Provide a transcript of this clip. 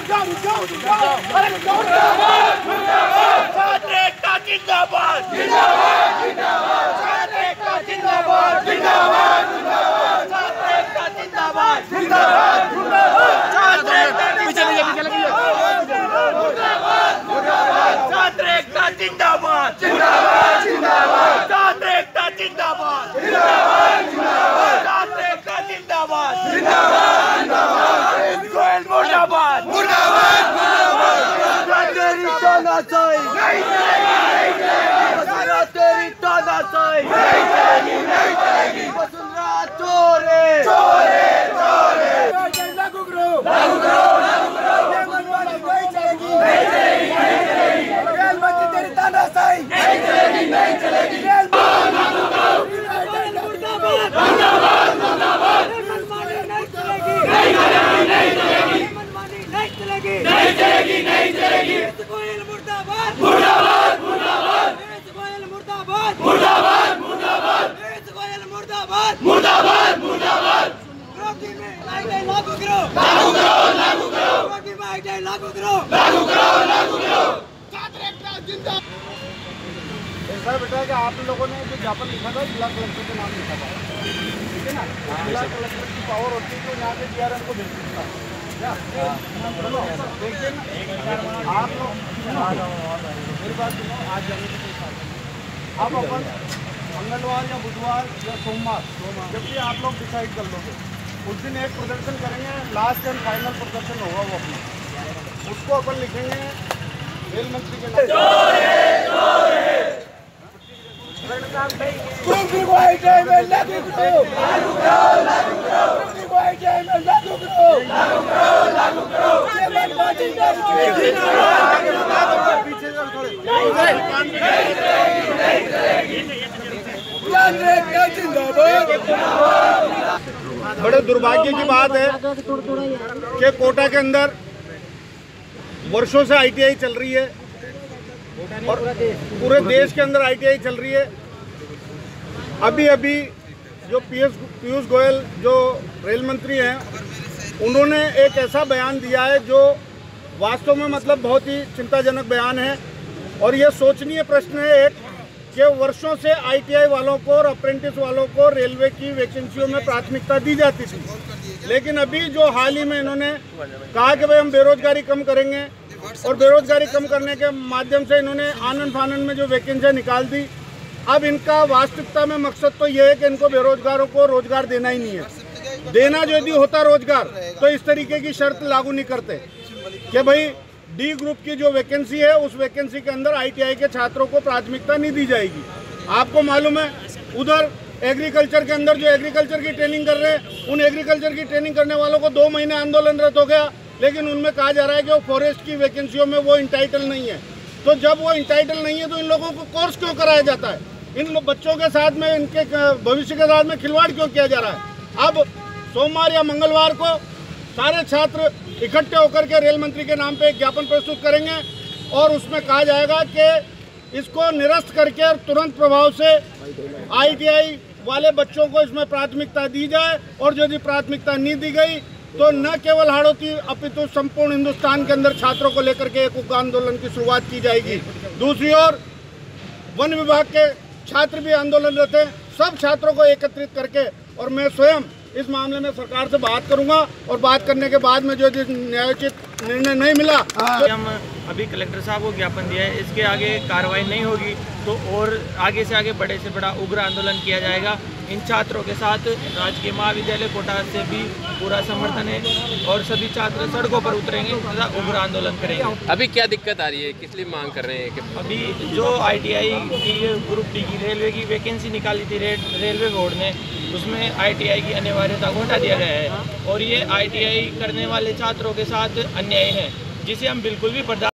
ऐसा बेटा कि आप लोगों ने जो ज्ञापन लिखा था जिला कलेक्टर के नाम लिखा था, ठीक है ना। जिला कलेक्टर की पावर होती है तो यहाँ के DRM को भेज सकता है। देखिए आप लोग मेरी बात सुनो, आज जाने की आप अपन मंगलवार या बुधवार या सोमवार जब भी आप लोग डिसाइड कर लोगे उस दिन एक प्रदर्शन करेंगे, लास्ट एंड फाइनल प्रदर्शन होगा वो अपना, उसको अपन लिखेंगे रेल मंत्री के नाम। बड़े दुर्भाग्य की बात है कि कोटा के अंदर वर्षों से ITI चल रही है और पूरे देश के अंदर ITI चल रही है। अभी अभी जो पीयूष गोयल जो रेल मंत्री हैं उन्होंने एक ऐसा बयान दिया है जो वास्तव में मतलब बहुत ही चिंताजनक बयान है। और ये सोचनीय प्रश्न है एक कि वर्षों से ITI वालों को और अप्रेंटिस वालों को रेलवे की वैकेंसियों में प्राथमिकता दी जाती थी, लेकिन अभी जो हाल ही में इन्होंने कहा कि भाई हम बेरोजगारी कम करेंगे और बेरोजगारी कम करने के माध्यम से इन्होंने आनन फानन में जो वैकेंसियाँ निकाल दी। अब इनका वास्तविकता में मकसद तो ये है कि इनको बेरोजगारों को रोजगार देना ही नहीं है। देना यदि होता रोजगार तो इस तरीके की शर्त लागू नहीं करते कि भाई D ग्रुप की जो वैकेंसी है उस वैकेंसी के अंदर ITI के छात्रों को प्राथमिकता नहीं दी जाएगी। आपको मालूम है उधर एग्रीकल्चर के अंदर जो एग्रीकल्चर की ट्रेनिंग कर रहे हैं उन एग्रीकल्चर की ट्रेनिंग करने वालों को 2 महीने आंदोलनरत हो गया, लेकिन उनमें कहा जा रहा है कि वो फॉरेस्ट की वैकेंसियों में वो इंटाइटल नहीं है। तो जब वो इंटाइटल नहीं है तो इन लोगों को कोर्स क्यों कराया जाता है? इन बच्चों के साथ में इनके भविष्य के साथ में खिलवाड़ क्यों किया जा रहा है? अब सोमवार या मंगलवार को सारे छात्र इकट्ठे होकर के रेल मंत्री के नाम पे एक ज्ञापन प्रस्तुत करेंगे और उसमें कहा जाएगा कि इसको निरस्त करके और तुरंत प्रभाव से ITI वाले बच्चों को इसमें प्राथमिकता दी जाए। और यदि प्राथमिकता नहीं दी गई तो न केवल हाड़ौती अपितु संपूर्ण हिंदुस्तान के अंदर छात्रों को लेकर के एक उग्र आंदोलन की शुरुआत की जाएगी। दूसरी ओर वन विभाग के छात्र भी आंदोलनरत हैं। सब छात्रों को एकत्रित करके और मैं स्वयं इस मामले में सरकार से बात करूंगा और बात करने के बाद में जो न्यायोचित निर्णय नहीं मिला तो हम अभी कलेक्टर साहब को ज्ञापन दिया है, इसके आगे कार्रवाई नहीं होगी तो और आगे से आगे बड़े से बड़ा उग्र आंदोलन किया जाएगा। इन छात्रों के साथ राजकीय महाविद्यालय कोटा से भी पूरा समर्थन है और सभी छात्र सड़कों पर उतरेंगे तथा उग्र आंदोलन करेंगे। अभी क्या दिक्कत आ रही है, किस लिए मांग कर रहे हैं कि अभी जो ITI की ग्रुप D की रेलवे की वैकेंसी निकाली थी रेलवे बोर्ड ने, उसमें ITI की अनिवार्यता को हटा दिया गया है और ये ITI करने वाले छात्रों के साथ अन्याय है जिसे हम बिल्कुल भी बर्दाश्त